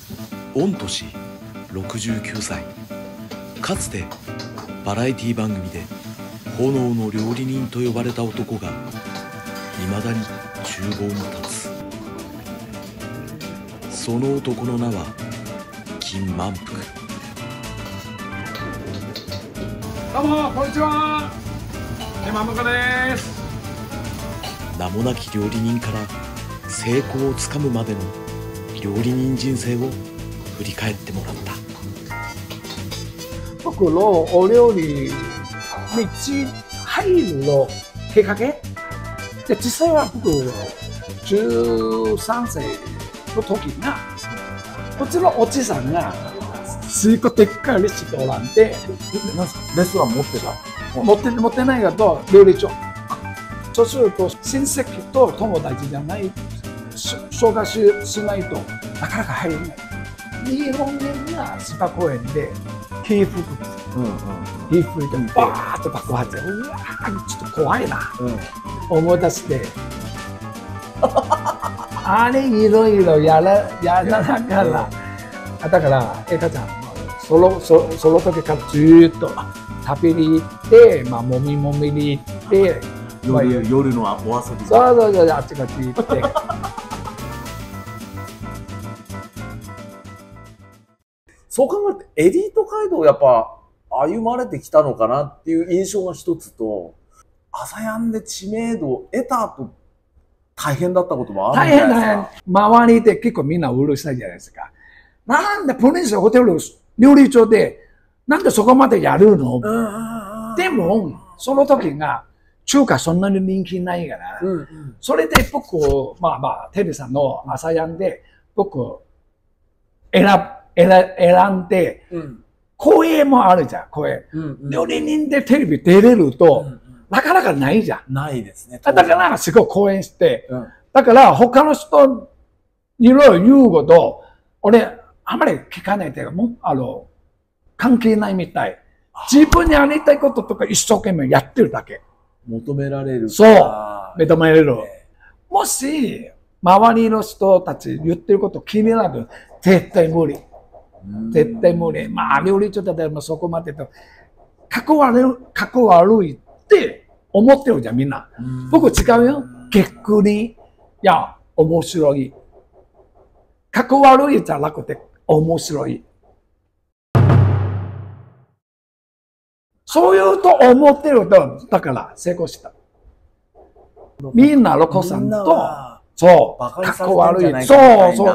御年69歳。かつてバラエティ番組で炎の料理人と呼ばれた男が未だに厨房に立つ。その男の名は金満腹。 どうもこんにちは、金満腹です。 名もなき料理人から成功をつかむまでの料理人人生を振り返ってもらった。 僕のお料理道入るのきっかけで、実際は僕13歳の時がこっちのおじさんがすごいでっかいレストランでレストラン持ってた？ 持ってないけど料理長。そうすると親戚と友達じゃない紹介しないとなかなか入れない。日本人が芝公園で火吹くんですよ。火吹いてバーッと爆発で、うわーちょっと怖いな、思い出してあれいろいろやらながら、だからエカちゃんその時からずーっと食べに行って、もみに行って夜のお遊び。 そうあっちこっち行ってそう考えるとエリート街道をやっぱ歩まれてきたのかなっていう印象が一つと、朝やんで知名度を得た後大変だったこともあるんじゃないですか。 大変。周りで結構みんなうるさいじゃないですか。なんでプリンスホテル料理長でなんでそこまでやるの？でもその時が中華そんなに人気ないから、それで僕テレさんの朝やんで僕選んで、声もあるじゃん、声。料理人でテレビ出れると、なかなかないじゃん。 ないですね。 だからすごい講演して、だから他の人いろいろ言うこと、俺あまり聞かないというか、関係ないみたい。自分にやりたいこととか一生懸命やってるだけ。 求められる。 そう。認められる。もし、周りの人たち言ってること気になる。絶対無理。絶対無理。料理長だったらそこまでと。かっこ悪いって思ってるじゃん、みんな。僕違うよ。逆に、いや、面白い。かっこ悪いじゃなくて、面白い。そういうと思ってると、だから成功した。みんなの子さんと、そう、かっこ悪い。そう、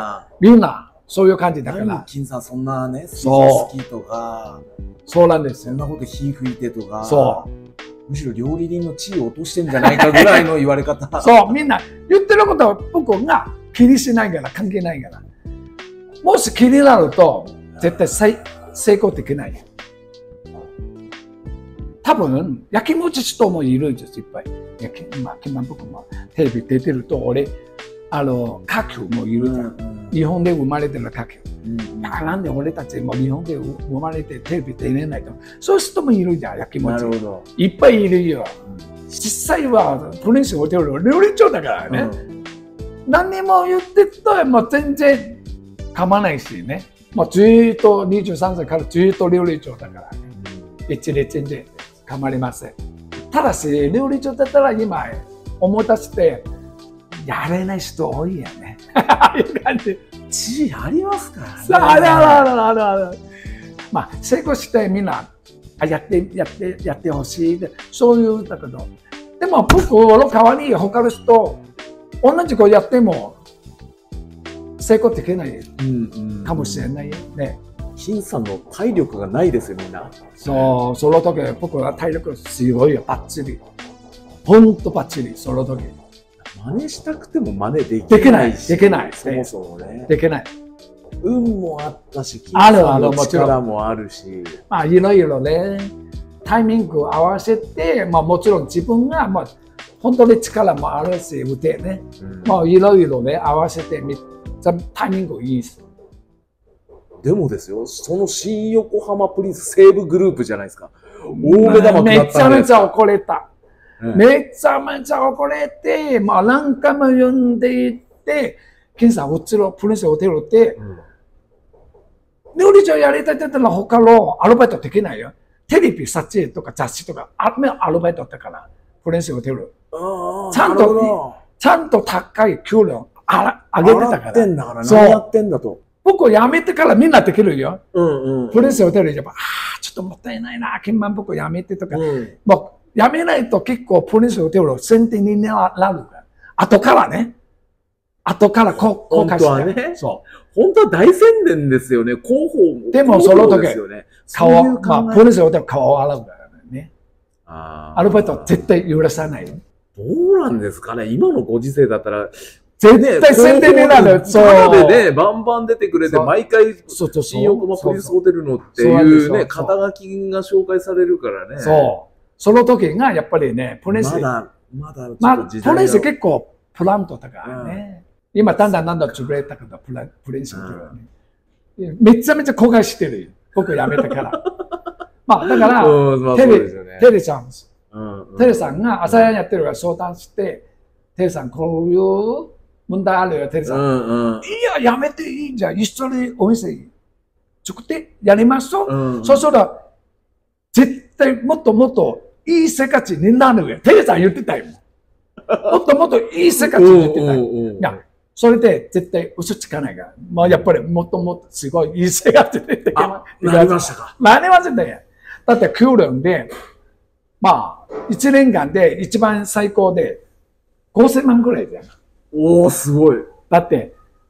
みんな、そういう感じだから。 金さんそんなね、好きとか、 そうなんですよ。 そんなこと火吹いてとか、 そう。 むしろ料理人の地位を落としてんじゃないかぐらいの言われ方。 そう、みんな言ってることは僕が気にしないから、関係ないから。もし気になると、絶対成功できない。多分、焼きもち人もいるんです、いっぱい。今僕もテレビ出てると、俺、華僑もいるじゃん。日本で生まれてる華僑。なんで俺たちも日本で生まれてテレビ出れないと。そういう人もいるじゃん、焼きもち。いっぱいいるよ。実際は、プリンスホテルの料理長だからね。何も言ってと、もう全然構わないしね。もうずっと23歳からずっと料理長だから。一日全然構わりません。ただし、料理長だったら今思い出して、やれない人多いよね。ああいう感じ。 地位ありますからね。 ある。成功してみんな、やってほしい。そういうんだけど。でも僕の代わりに他の人、同じことやっても成功できないかもしれないよね。 金さんの体力がないですよ、みんな。 そう、その時僕は体力すごいよ、バッチリ。ほんとバッチリ、その時。 真似したくても真似できないし。 できない。 そもそもね。 できない。 運もあったし、金さんの力もあるし。 いろいろね、タイミングを合わせて、もちろん自分が、本当に力もあるし、腕ね。いろいろね、合わせてタイミングいいです。 でもですよ、その新横浜プリンス西武グループじゃないですか。大目玉食らったんです。 めちゃめちゃ怒れた。めちゃめちゃ怒れて、何回も呼んでいって、金さん、うちのプリンスホテルって、 料理長やりたいって言ったら他のアルバイトできないよ。テレビ撮影とか雑誌とか、アルバイトだったから、プリンスホテル。ちゃんと高い給料上げてたから。 何やってんだと。 僕辞めてからみんなできるよ。プリンスホテルで、ちょっともったいないな、金満僕辞めてとか。もう辞めないと結構プリンスホテルの宣伝になるから。後からね。後から後悔して。そう。 本当は大宣伝ですよね。広報も。 でもその時、プリンスホテル顔を洗うからね。アルバイトは絶対許さない。 どうなんですかね。今のご時世だったら、 絶対宣伝になる。 そう。でね、バンバン出てくれて、毎回、新横浜プリンスホテルのっていうね、肩書きが紹介されるからね。 そう。その時がやっぱりね、プリンス。 まだ、プリンス結構プラントだからね。今、だんだん潰れたけど、プリンスホテルはね。めちゃめちゃ後悔してるよ。僕辞めてから。まあ、だから、テレさんが朝やってるから相談して、テレさん、こういう問題あるよ、テレさん。いや、辞めていいじゃん。一緒にお店作ってやりましょう。そうしたら、絶対もっともっといい生活になるよ。テレさん言ってたよ。もっともっといい生活になってたよ。いや、それで絶対嘘つかないから。まあやっぱりもっともっとすごいいい生活になってなりましたか。 なりませんね。だって給料で、まあ、1年間で一番最高で5000万くらいじゃん。 おー、すごい。 だって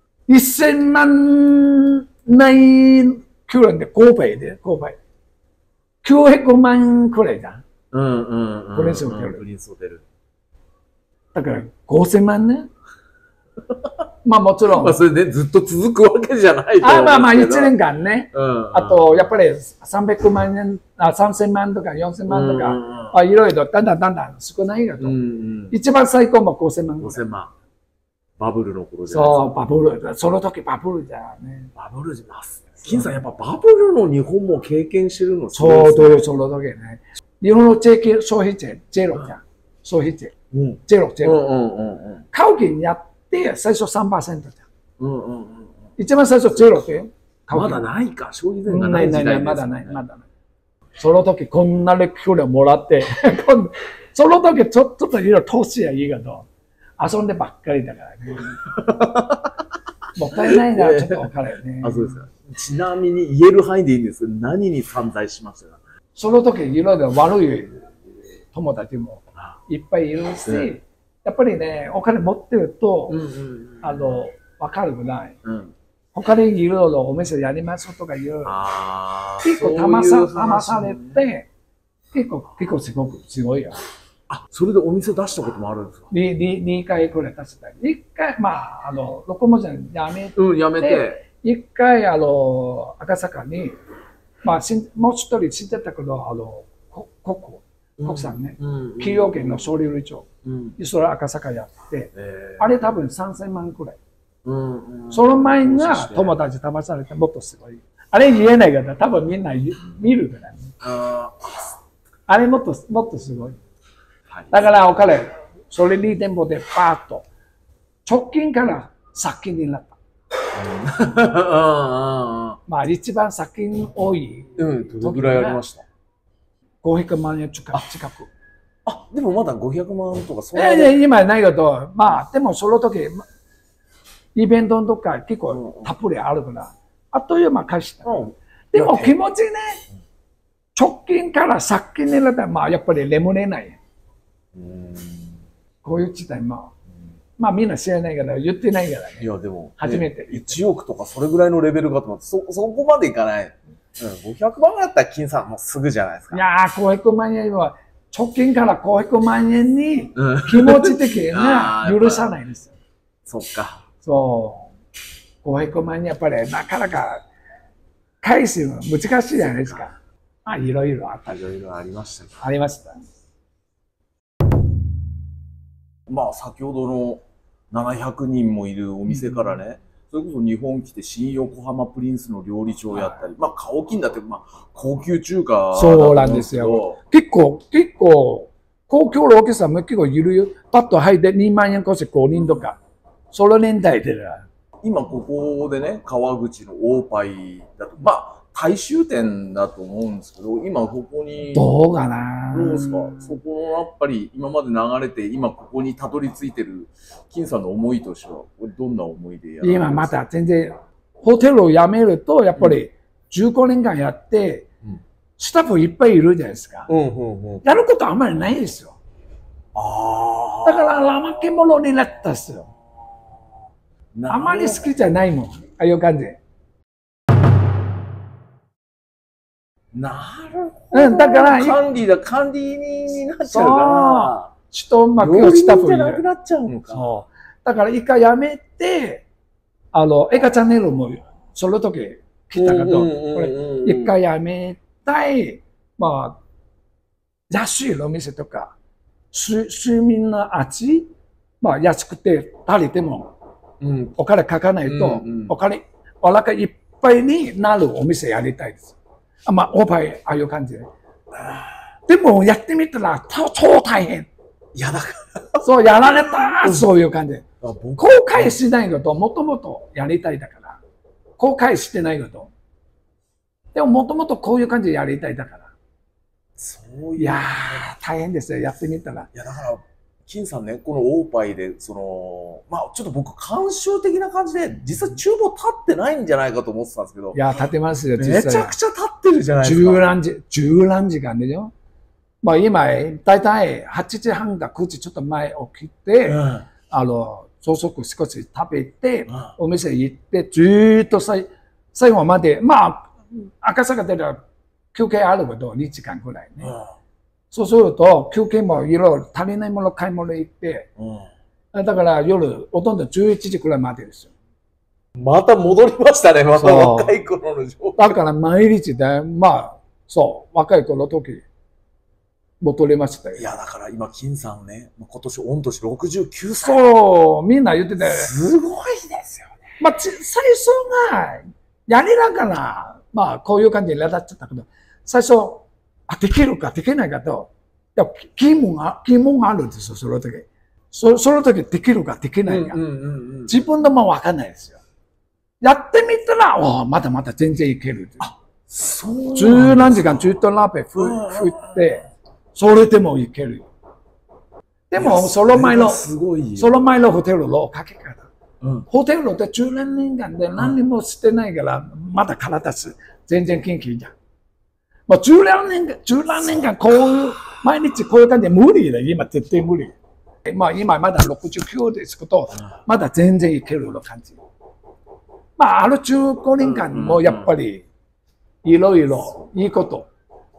、1000万ない給料で5倍で、5倍。900万くらいじゃん。プリンスホテル。だから5000万ね。まあもちろん。 まあそれでずっと続くわけじゃないと思う。 まあ1年間ね。あと、やっぱり300万円、3000万とか4000万とか、いろいろだんだん少ないよと。一番最高も5000万。 5000万。バブルの頃じゃないですか。そう、バブル。その時バブルじゃね。 バブルじゃます。金さんやっぱバブルの日本も経験してるのそう、その時ね。日本の消費税、ゼロじゃん。消費税。ゼロ。買う金やって最初 3% じゃん。一番最初ゼロってまだないか、消費税がない時代です。 まだない。その時こんなレクチャーもらって、その時ちょっといろいろ投資はいいけど、遊んでばっかりだからね。もったいないな、ちょっと分かるよね。 そうですか。ちなみに言える範囲でいいんですけど、何に散財しましたか？ その時いろいろ悪い友達もいっぱいいるし、やっぱりね、お金持ってると、わかるぐらい。他にいろいろお店やりますとかいう、結構騙されて、結構すごいよ。 それでお店出したこともあるんですか ？2回くらい出した。1回、ロコモちゃんやめて、1回、赤坂に、もう一人知ってたけど、国産ね、企業圏の総理長、それ赤坂やって、あれ多分3000万くらい。その前が友達騙されてもっとすごい。あれ言えないから多分みんな見るからね。あれもっとすごい。だからお金、それに店舗でパーッと、直近から借金になった。一番借金多い。 どのぐらいありました？ 500万円近く。 でもまだ500万とかそんなに。今ないけど、でもその時、イベントとか結構たっぷりあるから、あっという間返した。でも気持ちね、直近から借金になったら、やっぱり眠れない。こういう事態、みんな知らないから言ってないからね。 いや、でも、 初めて。 1億とかそれぐらいのレベルかと思って、そこまでいかない。500万だったら金さんもうすぐじゃないですか。 いやー、500万円は、直近から500万円に気持ち的に許さないんですよ。 そっか。 そう。500万円やっぱりなかなか返すの難しいじゃないですか。いろいろあった。 いろいろありました。 ありました。 先ほどの700人もいるお店からね、それこそ日本来て新横浜プリンスの料理長をやったり、顔金だって、高級中華だと思うんですけど。そうなんですよ。結構、 公共のお客さんも結構いるよ。パッと入って2万円越して5人とか。その年代で。 今ここでね、川口のオーパイだとまあ、大衆店だと思うんですけど、今ここに。 どうかな。 どうですか？そこのやっぱり今まで流れて、今ここにたどり着いてる金さんの思いとしては、どんな思いでやるんですか？ 今また全然、ホテルを辞めると、やっぱり15年間やって、スタッフいっぱいいるじゃないですか。やることあんまりないですよ。だから怠け者になったんですよ。あまり好きじゃないもん。ああいう感じ。 なるほど。 だから管理人になっちゃうから。 一幕をスタッフじゃなくなっちゃうのか。 そう。だから一回辞めて、映画チャンネルもその時来たけど、一回辞めたい、まあ、安いお店とか、市民の味、まあ安くて足りても、お金かかないと、お腹いっぱいになるお店やりたいです。まあ、オーバー、ああいう感じで。でも、やってみたら、超大変。 いや、だかそう、やられた、そういう感じ。後悔しないこと、もともとやりたいだから。後悔してないこと。でも、もともとこういう感じでやりたいだから。 そういう。 いやー、大変ですよ、やってみたら。 いや、だから、金さんね、このオーパイで、まあ、ちょっと僕、慣習的な感じで、実際厨房立ってないんじゃないかと思ってたんですけど。 いや、立ってますよ、実際。 めちゃくちゃ立ってるじゃないですか。 10何時間でよ。まあ、今、だいたい8時半か9時ちょっと前起きて、朝食少し食べて、お店行って、ずーっと最後まで、まあ、赤坂では休憩あるけど、2時間くらいね。そうすると、休憩もいろいろ足りないもの買い物行って、だから夜、ほとんど11時くらいまでですよ。 また戻りましたね、また若い頃の状況。 だから毎日で、まあ、そう、若い頃の時、戻りましたよ。 いや、だから今、金さんね、今年、御年69歳。 そう、みんな言ってて。 すごいですよね。 まあ、最初が、やりながら、まあ、こういう感じでやっちゃったけど、最初、できるかできないかと、疑問があるんですよ、その時。その時できるかできないか。自分でもわかんないですよ。やってみたら、まだまだ全然いける。 そう。 十何時間ずっと鍋振って、それでもいける。でも、その前のホテルのかけ方。ホテルで10年間で何もしてないから、まだ体全然元気じゃん。まあ、十何年間こういう、毎日こういう感じで無理だ。今絶対無理。まあ今まだ69ですけど、まだ全然いけるの感じ。まあ15年間もやっぱり、いろいろいいこと。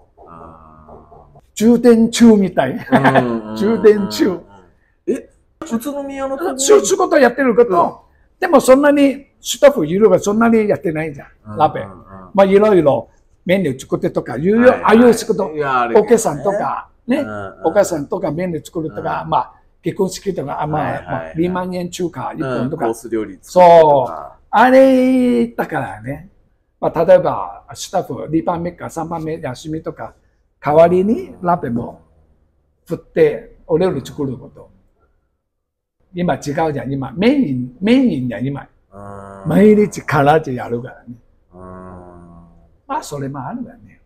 充電中みたい。充電中。 宇都宮のとこ仕事やってるけど、でもそんなにスタッフいるがそんなにやってないじゃん。ラベ。まあいろいろメニュー作ってとか、ああいう仕事、お客さんとか、ね、お母さんとかメニュー作るとか、まあ結婚式とか、まあ2万円中華1本とか。そう。あれだからね。まあ例えばスタッフ2番目か3番目休みとか、代わりにラベも振ってお料理作ること。今違うじゃん。今メインじゃん、今。毎日からじやるからね。まあ、それもあるわね。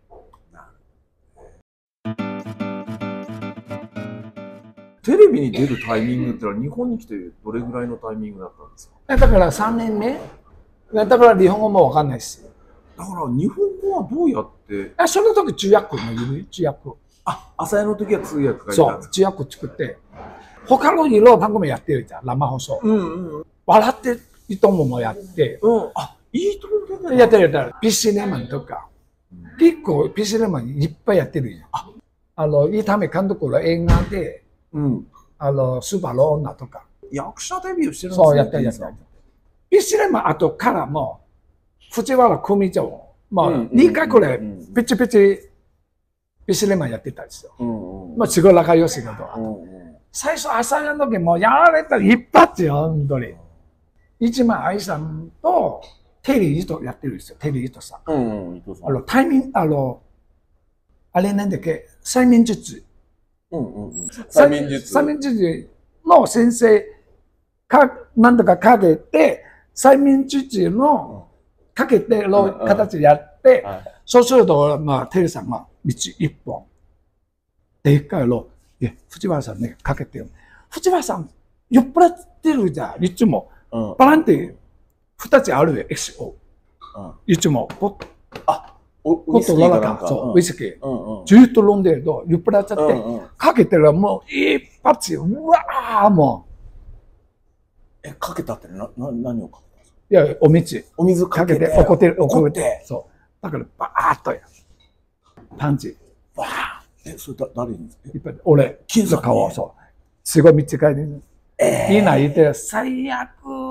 テレビに出るタイミングってのは日本に来てどれぐらいのタイミングだったんですか？ だから3年目。だから日本語もわかんないし。 だから日本語はどうやって？ その時通訳もいる、通訳。 朝屋の時は通訳がいたんですか？ そう、通訳作って。他のいろいろ番組やってるじゃん、生放送。笑っていいともやって。 いいともやってる。ピシネマンとか。結構ピシネマンいっぱいやってるじゃん。伊丹監督の映画で、スーパーの女とか。 役者デビューしてるんですか？そう、やってる。ピシネマン後からも、藤原組長、まあ、2回くらい、ピチピチ、ピシネマンやってたんですよ。まあ、すごい仲良しだと。最初、朝やの時もやられたら一発よ、本当に。一番愛さんと、テリー糸やってるんですよ、テリー糸さん。タイミング、あれなんだっけ、催眠術。催眠術の先生なんとかかけて、催眠術のかけての形やって、 はい、 そうすると、まあ、テリーさんが道一本。でっかいの、藤原さんね、かけてよ。藤原さん、酔っ払ってるじゃん。いつも。バランって二つあるよ、XO。いつも。ポットの中、そう、ウイスキー。ずっと飲んでると、酔っ払っちゃって、かけてるもう、一発、うわー、もう。かけたって何をかけたんですか？ いや、お水。 お水かけて。 怒って。そう。だから、バーっとや。パンチ。 バーン。それ誰に？ 俺、金の顔、そう。すごい短いね。いいな言って、最悪。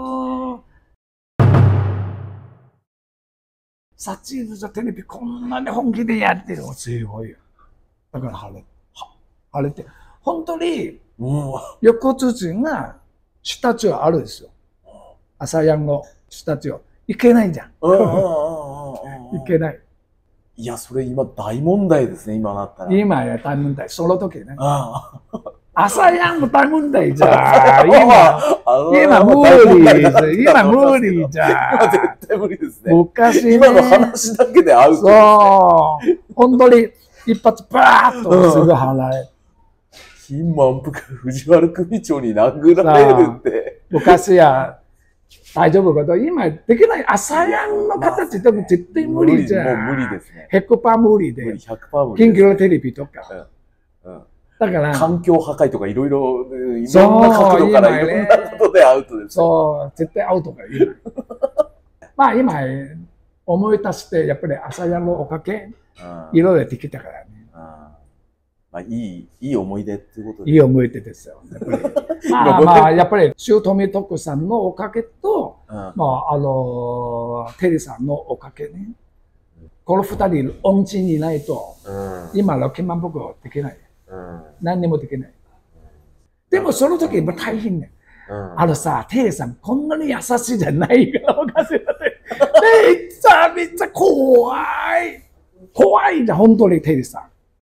サチーズじゃテレビこんなに本気でやってるのすごいよ。だから晴れて。本当に、横辻がスタジオあるんですよ。朝やんのスタジオ。いけないじゃん。いけない。 いや、それ今大問題ですね、今なったら。 今や大問題。その時ね。朝やんも大問題じゃん。今無理。今無理じゃん。 今絶対無理ですね。 昔ね。 今の話だけでアウトですね。 そう。本当に一発バーッとすぐ払え。 金満腹藤原組長に殴られるって。 昔や、大丈夫かと。今できない。朝やんの形とか絶対無理じゃん。 もう無理ですね。 100%無理で。 100%無理。 緊急のテレビとか。だから。 環境破壊とかいろんな角度からいろんなことでアウトです。 そう、絶対アウトがいい。まあ今、思い出して、やっぱり朝やんのおかげ、いろいろできたからね。 まあいい思い出っていうことで。 いい思い出ですよ。やっぱり。まあ、やっぱり、姑徳さんのおかげと、まあ、テリーさんのおかげね。この二人、恩人にないと、今の金満僕はできない。何にもできない。でもその時も大変ね。さ、テイさんこんなに優しいじゃないからおかしいだって。めっちゃ怖い。怖いじゃん、本当にテイさん。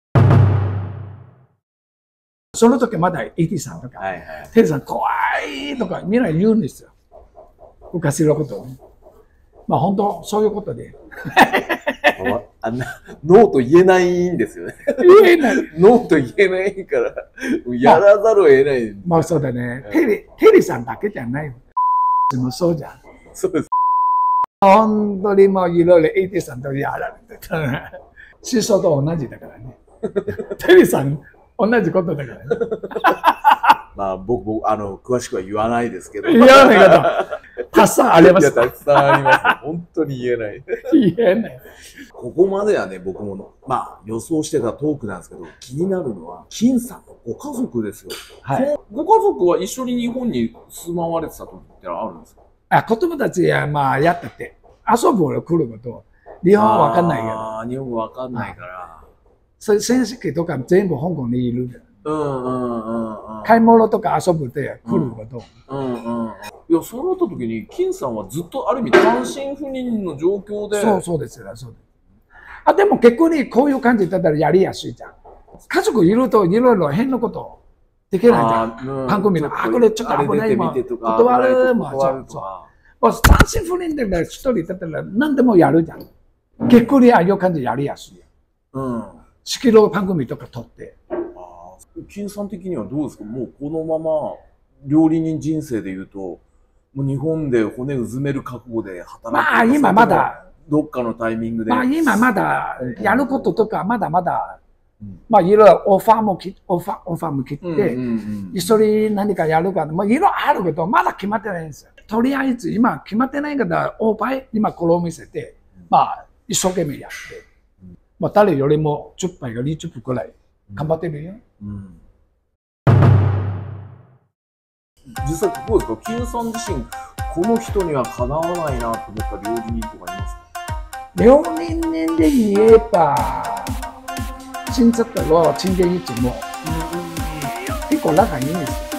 その時まだエディさんとか、テイさん怖いとかみんな言うんですよ。昔のことをね。まあ本当、そういうことで。 ノーと言えないんですよね。 言えない。 ノーと言えないから、やらざるを得ない。 まあそうだね。テリーさんだけじゃない。もそうじゃん。 そうです。 本当にもういろいろエディさんとやられてた。師匠と同じだからね。テリーさん、同じことだからね。 まあ僕、詳しくは言わないですけど。 言わないけど、たくさんあります。 たくさんあります。本当に言えない。 言えない。 ここまではね、僕も、まあ予想してたトークなんですけど、気になるのは、金さんのご家族ですよ。はい。ご家族は一緒に日本に住まわれてた時ってあるんですか？ 子供たちはまあやってて、遊ぶ俺来ること、日本はわかんないけど。 日本語わかんないから。 そういう親戚とか全部香港にいる。買い物とか遊ぶで来ること。 いや、そうなった時に、金さんはずっとある意味単身赴任の状況で。 そうですよ、そうです。でも結構にこういう感じだったらやりやすいじゃん。家族いるといろいろ変なことできないじゃん。番組の、これちょっと危ないもん。断るもん。単身赴任で一人だったら何でもやるじゃん。結構にああいう感じやりやすい。仕切る番組とか撮って。 金さん的にはどうですか？もうこのまま料理人人生でいうと、もう日本で骨うずめる覚悟で働いて、 まあ今まだどっかのタイミングで。 まあ今まだやることとかまだまだ、まあいろいろオファーも切って一緒に何かやるか、まあいろいろあるけどまだ決まってないんですよ。とりあえず今決まってないからオーバー今これを見せて、まあ一生懸命やって、まあ誰よりも10杯か20分くらい頑張ってるよ。 実際どうですか？金さん自身この人にはかなわないなと思った料理人とかいますか？ 料理人で言えば親戚と親戚一も結構仲いいんですよ。